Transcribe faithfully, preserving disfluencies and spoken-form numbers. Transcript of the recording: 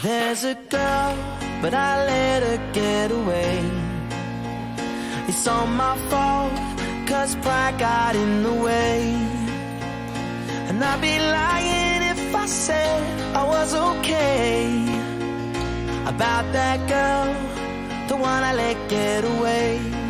There's a girl, but I let her get away. It's all my fault, cause pride got in the way. And I'd be lying if I said I was okay about that girl, the one I let get away.